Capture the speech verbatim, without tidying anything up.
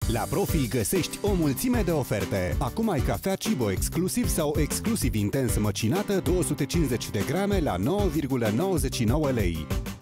La Profi găsești o mulțime de oferte. Acum ai cafea Cibo exclusiv sau exclusiv intens măcinată două sute cincizeci de grame la nouă virgulă nouăzeci și nouă lei.